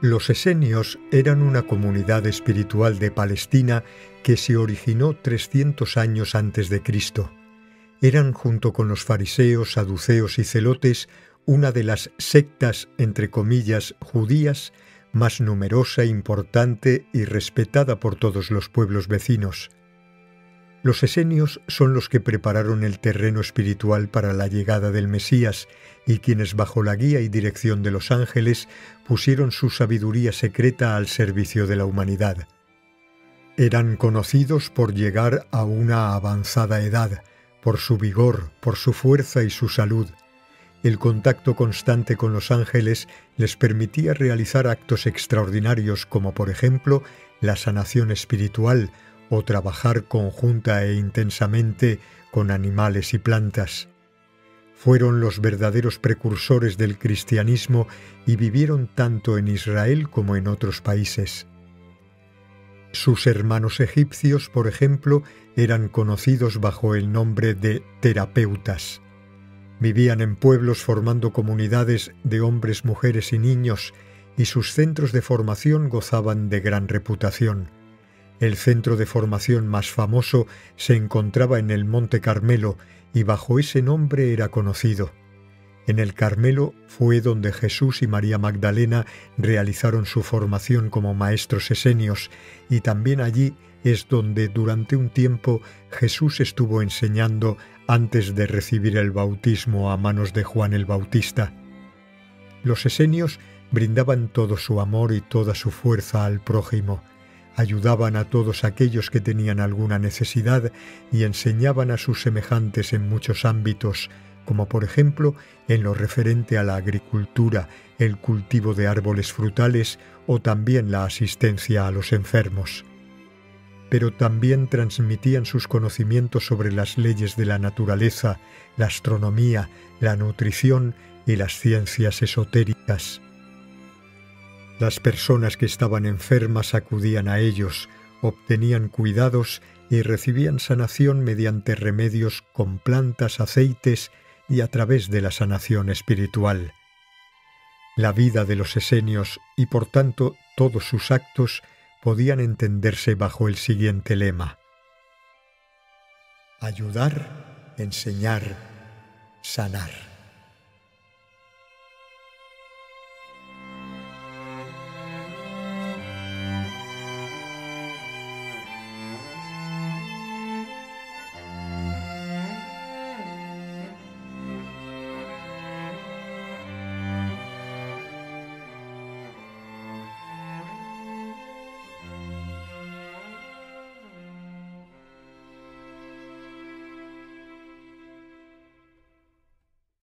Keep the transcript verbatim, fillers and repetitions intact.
Los esenios eran una comunidad espiritual de Palestina que se originó trescientos años antes de Cristo. Eran, junto con los fariseos, saduceos y celotes, una de las sectas, entre comillas, judías, más numerosa, importante y respetada por todos los pueblos vecinos. Los esenios son los que prepararon el terreno espiritual para la llegada del Mesías y quienes, bajo la guía y dirección de los ángeles, pusieron su sabiduría secreta al servicio de la humanidad. Eran conocidos por llegar a una avanzada edad, por su vigor, por su fuerza y su salud. El contacto constante con los ángeles les permitía realizar actos extraordinarios como, por ejemplo, la sanación espiritual o trabajar conjunta e intensamente con animales y plantas. Fueron los verdaderos precursores del cristianismo y vivieron tanto en Israel como en otros países. Sus hermanos egipcios, por ejemplo, eran conocidos bajo el nombre de terapeutas. Vivían en pueblos formando comunidades de hombres, mujeres y niños, y sus centros de formación gozaban de gran reputación. El centro de formación más famoso se encontraba en el Monte Carmelo y bajo ese nombre era conocido. En el Carmelo fue donde Jesús y María Magdalena realizaron su formación como maestros esenios, y también allí es donde durante un tiempo Jesús estuvo enseñando antes de recibir el bautismo a manos de Juan el Bautista. Los esenios brindaban todo su amor y toda su fuerza al prójimo. Ayudaban a todos aquellos que tenían alguna necesidad y enseñaban a sus semejantes en muchos ámbitos, como por ejemplo en lo referente a la agricultura, el cultivo de árboles frutales o también la asistencia a los enfermos. Pero también transmitían sus conocimientos sobre las leyes de la naturaleza, la astronomía, la nutrición y las ciencias esotéricas. Las personas que estaban enfermas acudían a ellos, obtenían cuidados y recibían sanación mediante remedios con plantas, aceites y a través de la sanación espiritual. La vida de los esenios y por tanto todos sus actos podían entenderse bajo el siguiente lema: ayudar, enseñar, sanar.